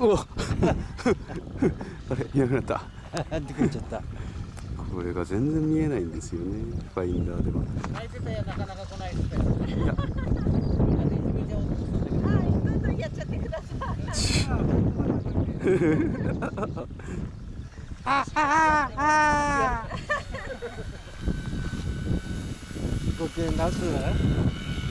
おあれ、いなくなった。 出てっちゃった。 これが全然見えないんですよね、ファインダーでは。 泣いてたよ、なかなか来ないって。 いや、 どんどんやっちゃってください。 ご機嫌なす。